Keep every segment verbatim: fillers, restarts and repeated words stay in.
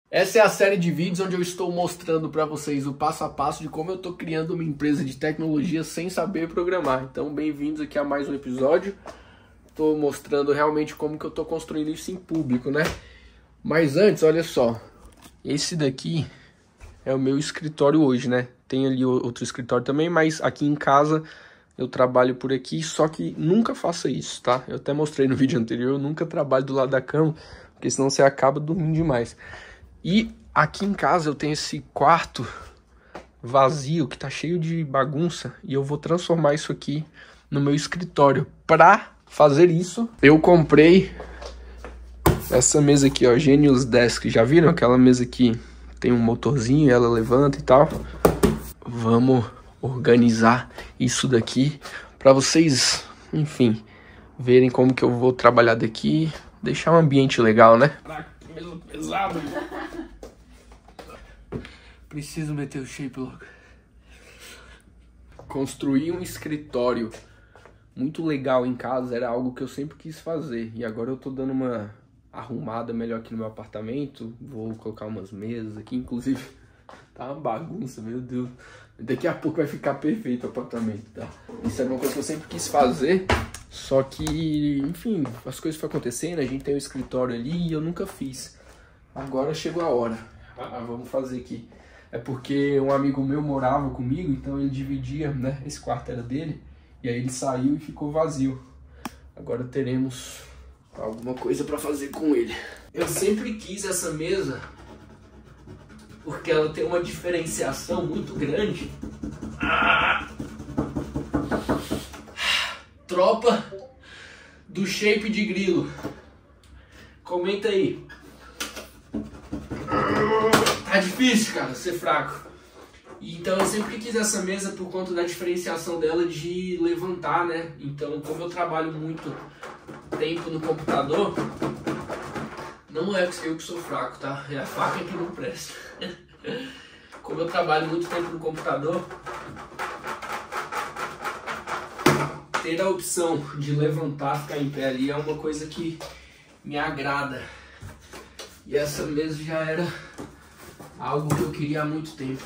Essa é a série de vídeos onde eu estou mostrando para vocês o passo a passo de como eu estou criando uma empresa de tecnologia sem saber programar. Então, bem-vindos aqui a mais um episódio. Estou mostrando realmente como que eu estou construindo isso em público, né? Mas antes, olha só. Esse daqui é o meu escritório hoje, né? Tem ali outro escritório também, mas aqui em casa eu trabalho por aqui, só que nunca faça isso, tá? Eu até mostrei no vídeo anterior, eu nunca trabalho do lado da cama, porque senão você acaba dormindo demais. E aqui em casa eu tenho esse quarto vazio que tá cheio de bagunça e eu vou transformar isso aqui no meu escritório. Pra fazer isso, eu comprei essa mesa aqui, ó, Genius Desk. Já viram aquela mesa que tem um motorzinho, ela levanta e tal? Vamos organizar isso daqui pra vocês, enfim, verem como que eu vou trabalhar daqui, deixar um ambiente legal, né? Mesa pesado. Preciso meter o shape logo. Construir um escritório muito legal em casa era algo que eu sempre quis fazer. E agora eu tô dando uma arrumada melhor aqui no meu apartamento. Vou colocar umas mesas aqui. Inclusive, tá uma bagunça, meu Deus. Daqui a pouco vai ficar perfeito o apartamento, tá? Isso era uma coisa que eu sempre quis fazer. Só que, enfim, as coisas foram acontecendo. A gente tem um escritório ali e eu nunca fiz. Agora chegou a hora. Ah, vamos fazer aqui. É porque um amigo meu morava comigo, então ele dividia, né? Esse quarto era dele. E aí ele saiu e ficou vazio. Agora teremos alguma coisa para fazer com ele. Eu sempre quis essa mesa porque ela tem uma diferenciação muito grande. Ah! Tropa do shape de grilo. Comenta aí. Tá difícil, cara, ser fraco. Então eu sempre quis essa mesa por conta da diferenciação dela de levantar, né? Então, como eu trabalho muito tempo no computador, não é eu que sou fraco, tá? É a faca que não presta. Como eu trabalho muito tempo no computador, ter a opção de levantar, ficar em pé ali é uma coisa que me agrada. E essa mesa já era algo que eu queria há muito tempo.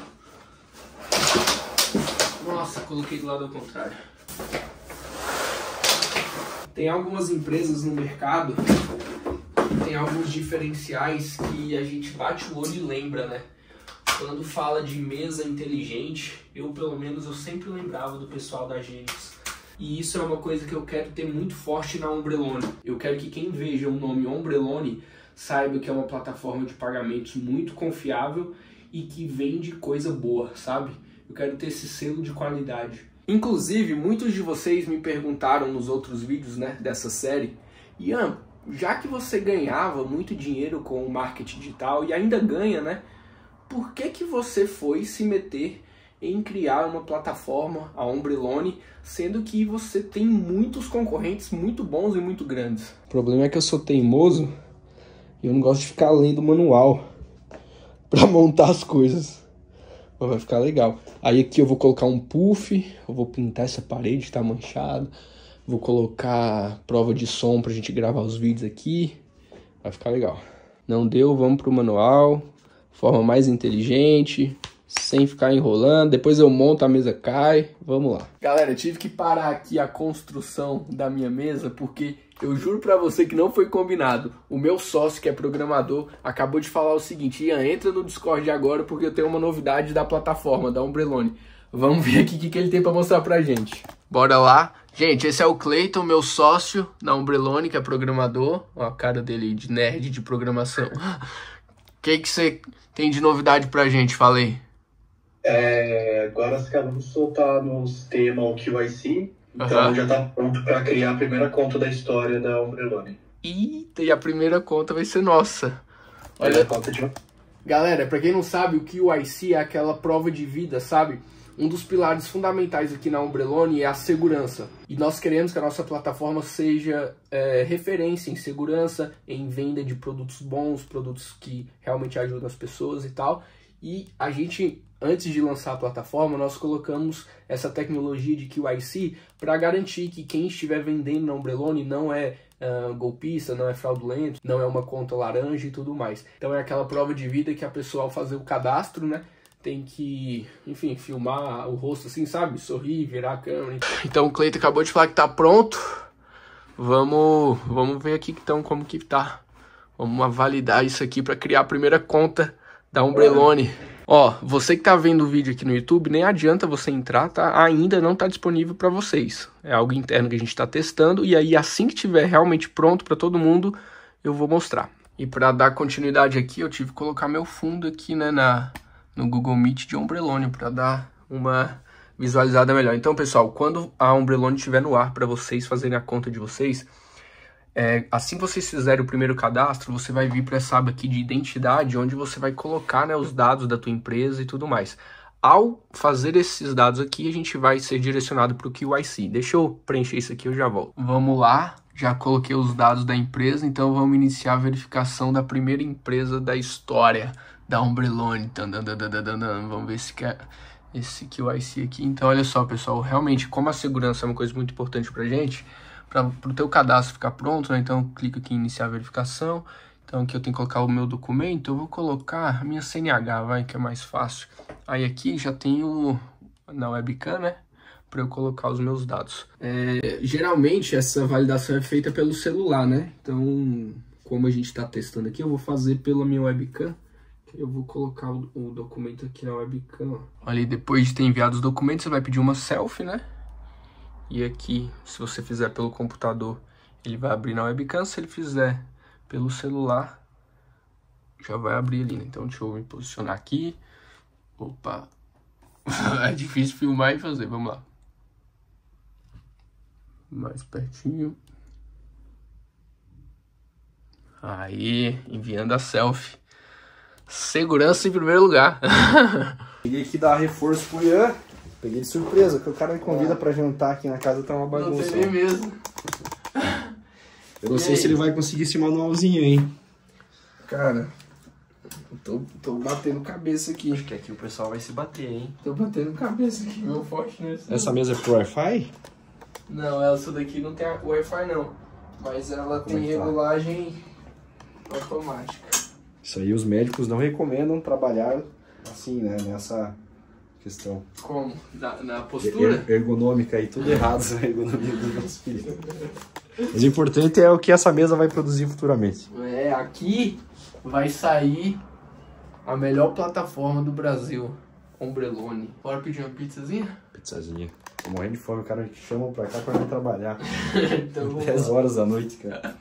Nossa, coloquei do lado ao contrário. Tem algumas empresas no mercado, tem alguns diferenciais que a gente bate o olho e lembra, né? Quando fala de mesa inteligente, eu pelo menos eu sempre lembrava do pessoal da Genius. E isso é uma coisa que eu quero ter muito forte na Ombrelone. Eu quero que quem veja o nome Ombrelone saiba que é uma plataforma de pagamentos muito confiável e que vende coisa boa, sabe? Eu quero ter esse selo de qualidade. Inclusive, muitos de vocês me perguntaram nos outros vídeos, né, dessa série: Ian, já que você ganhava muito dinheiro com o marketing digital e ainda ganha, né? Por que que você foi se meter em criar uma plataforma, a Ombrelone, sendo que você tem muitos concorrentes muito bons e muito grandes? O problema é que eu sou teimoso e eu não gosto de ficar lendo manual para montar as coisas. Mas vai ficar legal. Aí aqui eu vou colocar um puff, eu vou pintar essa parede que tá manchada, vou colocar prova de som pra gente gravar os vídeos aqui. Vai ficar legal. Não deu, vamos pro manual, forma mais inteligente, sem ficar enrolando. Depois eu monto, a mesa cai. Vamos lá. Galera, eu tive que parar aqui a construção da minha mesa porque eu juro pra você que não foi combinado. O meu sócio, que é programador, acabou de falar o seguinte: Ian, entra no Discord agora porque eu tenho uma novidade da plataforma, da Ombrelone. Vamos ver aqui o que, que ele tem pra mostrar pra gente. Bora lá. Gente, esse é o Cleiton, meu sócio da Ombrelone, que é programador. Ó a cara dele de nerd de programação. O que, que você tem de novidade pra gente? Fala aí. É, agora acabamos de soltar no sistema o Q I C. Então uhum. Já tá pronto para criar a primeira conta da história da Ombrelone. Eita, e a primeira conta vai ser nossa. Olha, conta de... Galera, para quem não sabe, o Q I C é aquela prova de vida, sabe? Um dos pilares fundamentais aqui na Ombrelone é a segurança. E nós queremos que a nossa plataforma seja é, referência em segurança, em venda de produtos bons, produtos que realmente ajudam as pessoas e tal. E a gente, antes de lançar a plataforma, nós colocamos essa tecnologia de Q I C para garantir que quem estiver vendendo na Ombrelone não é uh, golpista, não é fraudulento, não é uma conta laranja e tudo mais. Então é aquela prova de vida que a pessoa, ao fazer o cadastro, né, tem que, enfim, filmar o rosto assim, sabe? Sorrir, virar a câmera. Então o Cleiton acabou de falar que tá pronto. Vamos, vamos ver aqui então como que tá. Vamos validar isso aqui para criar a primeira conta da Ombrelone. Ó, você que tá vendo o vídeo aqui no YouTube, nem adianta você entrar, tá? Ainda não tá disponível para vocês. É algo interno que a gente tá testando e aí assim que tiver realmente pronto para todo mundo, eu vou mostrar. E para dar continuidade aqui, eu tive que colocar meu fundo aqui, né, na, no Google Meet de Ombrelone para dar uma visualizada melhor. Então, pessoal, quando a Ombrelone estiver no ar para vocês fazerem a conta de vocês, É, assim que vocês fizerem o primeiro cadastro, você vai vir para essa aba aqui de identidade, onde você vai colocar, né, os dados da tua empresa e tudo mais. Ao fazer esses dados aqui, a gente vai ser direcionado para o Q I C. Deixa eu preencher isso aqui, eu já volto. Vamos lá, já coloquei os dados da empresa, então vamos iniciar a verificação da primeira empresa da história da Ombrelone. Vamos ver se quer esse Q I C aqui. Então, olha só, pessoal, realmente, como a segurança é uma coisa muito importante para a gente, para o teu cadastro ficar pronto, né? Então clica aqui em iniciar a verificação. Então aqui eu tenho que colocar o meu documento, eu vou colocar a minha C N H, vai, que é mais fácil. Aí aqui já tenho na webcam, né, para eu colocar os meus dados. É, geralmente essa validação é feita pelo celular, né? Então, como a gente está testando aqui, eu vou fazer pela minha webcam. Eu vou colocar o, o documento aqui na webcam. Olha aí, depois de ter enviado os documentos, você vai pedir uma selfie, né? E aqui, se você fizer pelo computador, ele vai abrir na webcam. Se ele fizer pelo celular, já vai abrir ali, né? Então, deixa eu me posicionar aqui. Opa! É difícil filmar e fazer, vamos lá. Mais pertinho. Aí, enviando a selfie. Segurança em primeiro lugar. Peguei aqui dar reforço pro Ian. Peguei de surpresa, porque o cara me convida pra jantar aqui na casa, tá uma bagunça. Não tem mesmo. Eu não e sei aí? se ele vai conseguir esse manualzinho, hein? Cara, eu tô, tô batendo cabeça aqui. Acho que aqui o pessoal vai se bater, hein? Tô batendo cabeça aqui, meu forte nesse. Essa mesa é pro Wi-Fi? Não, essa daqui não tem Wi-Fi não. Mas ela Como tem é regulagem tá? automática. Isso aí os médicos não recomendam trabalhar assim, né? Nessa... questão. Como? Na, na postura? Er ergonômica aí, tudo errado na ergonomia dos nossos filhos. Mas o importante é o que essa mesa vai produzir futuramente. É, aqui vai sair a melhor plataforma do Brasil, Ombrelone. Bora pedir uma pizzazinha? Pizzazinha. Tô morrendo de fome, o cara te chama pra cá pra não trabalhar. Então, dez horas da noite, cara.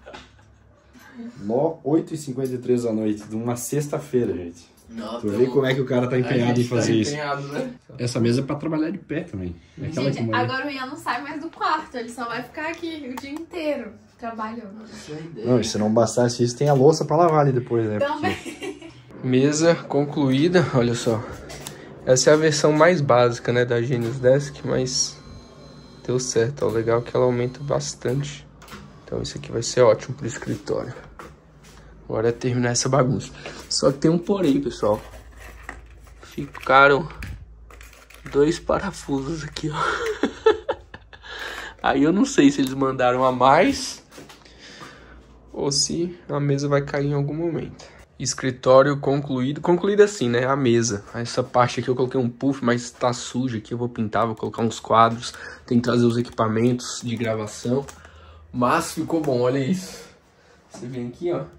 oito e cinquenta e três da noite, de uma sexta-feira, gente. Não, tu vê como é que o cara tá empenhado em fazer tá isso. Empenhado, né? Essa mesa é pra trabalhar de pé também. É aquela Gente, que agora o Ian não sai mais do quarto, ele só vai ficar aqui o dia inteiro trabalhando. Essa é a ideia. Não, e se não bastasse isso, tem a louça pra lavar ali depois, né? Também. Porque... Mesa concluída, olha só. Essa é a versão mais básica, né, da Genius Desk, mas deu certo. Ó, o legal é que ela aumenta bastante. Então isso aqui vai ser ótimo pro escritório. Agora é terminar essa bagunça. Só que tem um porém, pessoal. Ficaram dois parafusos aqui, ó. Aí eu não sei se eles mandaram a mais ou se a mesa vai cair em algum momento. Escritório concluído. Concluído assim, né? A mesa. Essa parte aqui eu coloquei um puff, mas tá sujo aqui. Eu vou pintar, vou colocar uns quadros. Tem que trazer os equipamentos de gravação. Mas ficou bom, olha isso. Você vem aqui, ó.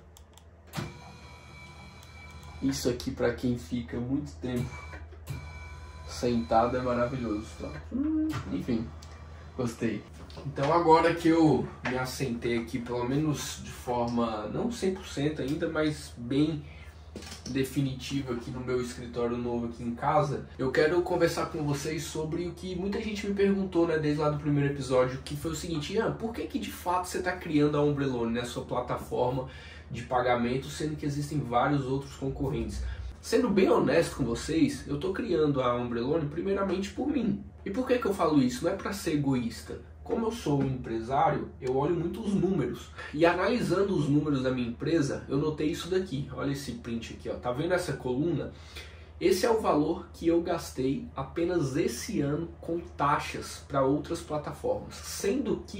Isso aqui pra quem fica muito tempo sentado é maravilhoso, tá? Hum, enfim, gostei. Então agora que eu me assentei aqui, pelo menos de forma, não cem por cento ainda, mas bem definitiva aqui no meu escritório novo aqui em casa, eu quero conversar com vocês sobre o que muita gente me perguntou, né, desde lá do primeiro episódio, que foi o seguinte: Ian, por que que de fato você está criando a Ombrelone, né, sua plataforma de pagamento, sendo que existem vários outros concorrentes? Sendo bem honesto com vocês, eu estou criando a Ombrelone primeiramente por mim. E por que que eu falo isso? Não é para ser egoísta. Como eu sou um empresário, eu olho muito os números. E analisando os números da minha empresa, eu notei isso daqui. Olha esse print aqui, ó. Tá vendo essa coluna? Esse é o valor que eu gastei apenas esse ano com taxas para outras plataformas. Sendo que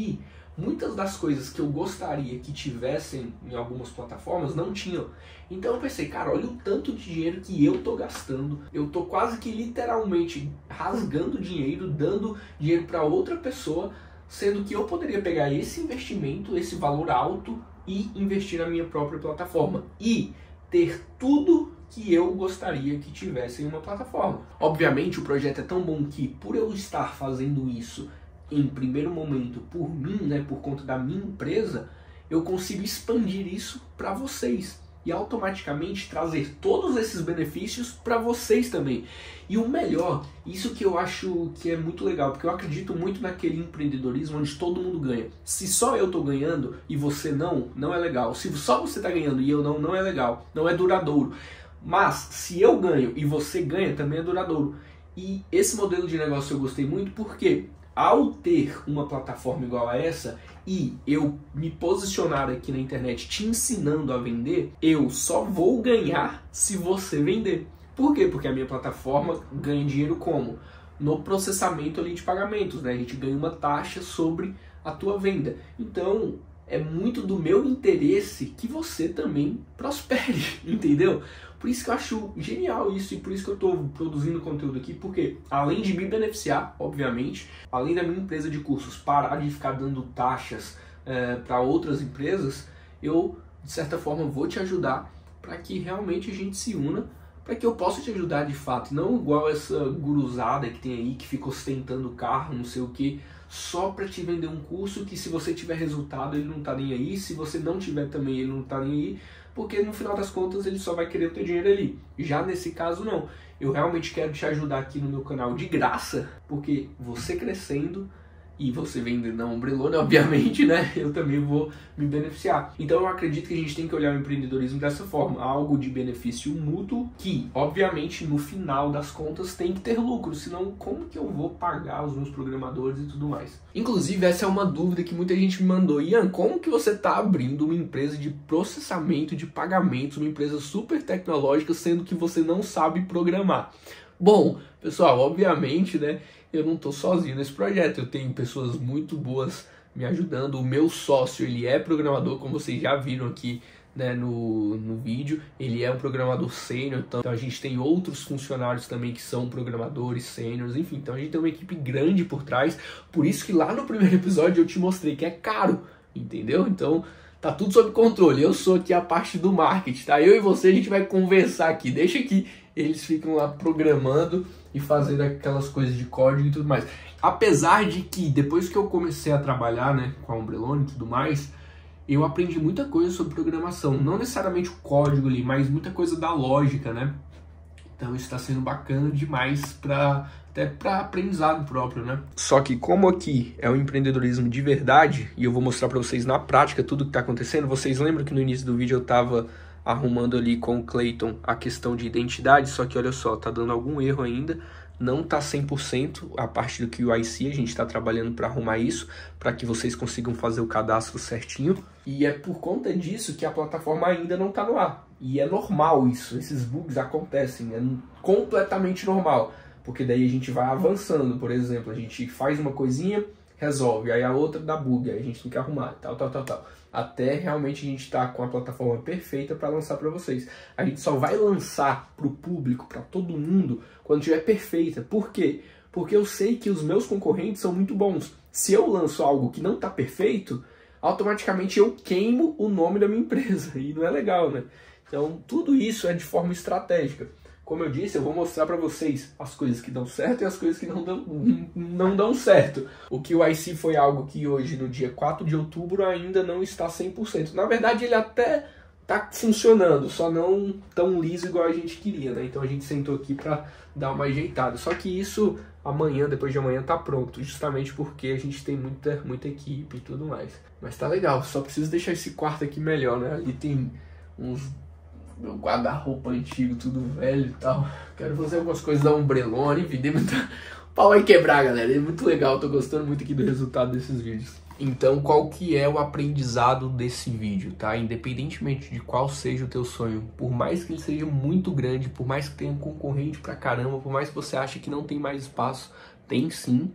muitas das coisas que eu gostaria que tivessem em algumas plataformas não tinham. Então eu pensei, cara, olha o tanto de dinheiro que eu tô gastando. Eu tô quase que literalmente rasgando dinheiro, dando dinheiro para outra pessoa, sendo que eu poderia pegar esse investimento, esse valor alto e investir na minha própria plataforma e ter tudo que eu gostaria que tivesse em uma plataforma. Obviamente o projeto é tão bom que, por eu estar fazendo isso em primeiro momento por mim, né, por conta da minha empresa, eu consigo expandir isso para vocês e automaticamente trazer todos esses benefícios para vocês também. E o melhor, isso que eu acho que é muito legal, porque eu acredito muito naquele empreendedorismo onde todo mundo ganha. Se só eu tô ganhando e você não, não é legal. Se só você tá ganhando e eu não, não é legal, não é duradouro. Mas se eu ganho e você ganha, também é duradouro. E esse modelo de negócio eu gostei muito porque ao ter uma plataforma igual a essa e eu me posicionar aqui na internet te ensinando a vender, eu só vou ganhar se você vender. Por quê? Porque a minha plataforma ganha dinheiro como? No processamento ali de pagamentos, né? A gente ganha uma taxa sobre a tua venda. Então é muito do meu interesse que você também prospere, entendeu? Por isso que eu acho genial isso e por isso que eu estou produzindo conteúdo aqui, porque além de me beneficiar, obviamente, além da minha empresa de cursos parar de ficar dando taxas é, para outras empresas, eu, de certa forma, vou te ajudar para que realmente a gente se una, para que eu possa te ajudar de fato, não igual essa guruzada que tem aí, que fica ostentando o carro, não sei o que, só para te vender um curso que se você tiver resultado ele não tá nem aí, se você não tiver também ele não tá nem aí, porque no final das contas ele só vai querer o teu dinheiro ali. Já nesse caso não, eu realmente quero te ajudar aqui no meu canal de graça, porque você crescendo e você vendendo na Ombrelone, obviamente, né, eu também vou me beneficiar. Então eu acredito que a gente tem que olhar o empreendedorismo dessa forma, algo de benefício mútuo, que obviamente no final das contas tem que ter lucro, senão como que eu vou pagar os meus programadores e tudo mais. Inclusive essa é uma dúvida que muita gente me mandou, Ian, como que você está abrindo uma empresa de processamento de pagamentos, uma empresa super tecnológica, sendo que você não sabe programar? Bom, pessoal, obviamente, né, eu não estou sozinho nesse projeto, eu tenho pessoas muito boas me ajudando. O meu sócio, ele é programador, como vocês já viram aqui, né, no, no vídeo, ele é um programador sênior, então a gente tem outros funcionários também que são programadores sêniores, enfim, então a gente tem uma equipe grande por trás, por isso que lá no primeiro episódio eu te mostrei que é caro, entendeu? Então tá tudo sob controle, eu sou aqui a parte do marketing, tá? Eu e você a gente vai conversar aqui, deixa que eles ficam lá programando e fazendo aquelas coisas de código e tudo mais. Apesar de que depois que eu comecei a trabalhar, né, com a Ombrelone e tudo mais, eu aprendi muita coisa sobre programação, não necessariamente o código ali, mas muita coisa da lógica, né? Então isso está sendo bacana demais para até para aprendizado próprio, né? Só que como aqui é o empreendedorismo de verdade e eu vou mostrar para vocês na prática tudo que está acontecendo, vocês lembram que no início do vídeo eu estava arrumando ali com o Clayton a questão de identidade, só que olha só, tá dando algum erro ainda, não tá cem por cento a parte do Q I C, a gente está trabalhando para arrumar isso, para que vocês consigam fazer o cadastro certinho, e é por conta disso que a plataforma ainda não tá no ar, e é normal isso, esses bugs acontecem, é completamente normal, porque daí a gente vai avançando, por exemplo, a gente faz uma coisinha, resolve, aí a outra dá bug, aí a gente tem que arrumar, tal, tal, tal, tal. Até realmente a gente tá com a plataforma perfeita para lançar para vocês. A gente só vai lançar para o público, para todo mundo, quando tiver perfeita. Por quê? Porque eu sei que os meus concorrentes são muito bons. Se eu lanço algo que não tá perfeito, automaticamente eu queimo o nome da minha empresa. E não é legal, né? Então tudo isso é de forma estratégica. Como eu disse, eu vou mostrar para vocês as coisas que dão certo e as coisas que não dão, não dão certo. O Q I C foi algo que hoje, no dia quatro de outubro, ainda não está cem por cento. Na verdade, ele até está funcionando, só não tão liso igual a gente queria, né? Então a gente sentou aqui para dar uma ajeitada. Só que isso amanhã, depois de amanhã, tá pronto, justamente porque a gente tem muita, muita equipe e tudo mais. Mas tá legal, só preciso deixar esse quarto aqui melhor, né? Ali tem uns... meu guarda-roupa antigo, tudo velho e tal. Quero fazer algumas coisas da Ombrelone, enfim, muita... o pau vai quebrar, galera. É muito legal, tô gostando muito aqui do resultado desses vídeos. Então, qual que é o aprendizado desse vídeo, tá? Independentemente de qual seja o teu sonho, por mais que ele seja muito grande, por mais que tenha concorrente pra caramba, por mais que você ache que não tem mais espaço, tem sim.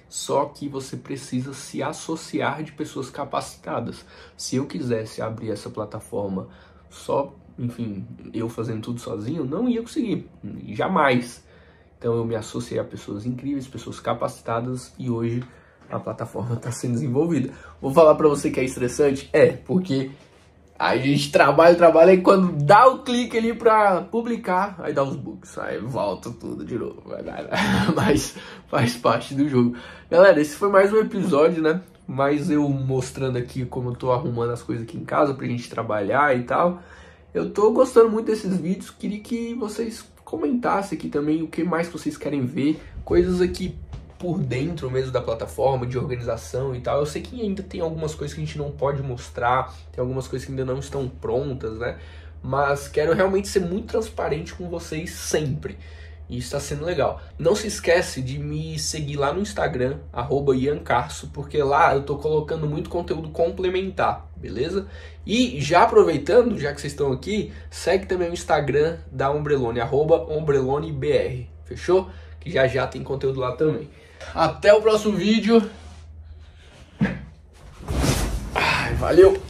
só que você precisa se associar de pessoas capacitadas. Se eu quisesse abrir essa plataforma só, enfim, eu fazendo tudo sozinho, não ia conseguir, jamais. Então eu me associei a pessoas incríveis, pessoas capacitadas, e hoje a plataforma está sendo desenvolvida. Vou falar para você que é estressante? É, porque a gente trabalha, trabalha, e quando dá o clique ali para publicar, aí dá os bugs, aí volta tudo de novo. Mas faz parte do jogo. Galera, esse foi mais um episódio, né? Mas eu mostrando aqui como eu tô arrumando as coisas aqui em casa pra gente trabalhar e tal. Eu tô gostando muito desses vídeos, queria que vocês comentassem aqui também o que mais vocês querem ver, coisas aqui por dentro mesmo da plataforma, de organização e tal. Eu sei que ainda tem algumas coisas que a gente não pode mostrar, tem algumas coisas que ainda não estão prontas, né? Mas quero realmente ser muito transparente com vocês sempre. E isso está sendo legal. Não se esquece de me seguir lá no Instagram, arroba Ian Carso, porque lá eu tô colocando muito conteúdo complementar, beleza? E já aproveitando, já que vocês estão aqui, segue também o Instagram da Ombrelone, arroba OmbreloneBR, fechou? Que já já tem conteúdo lá também. Até o próximo vídeo. Ai, valeu!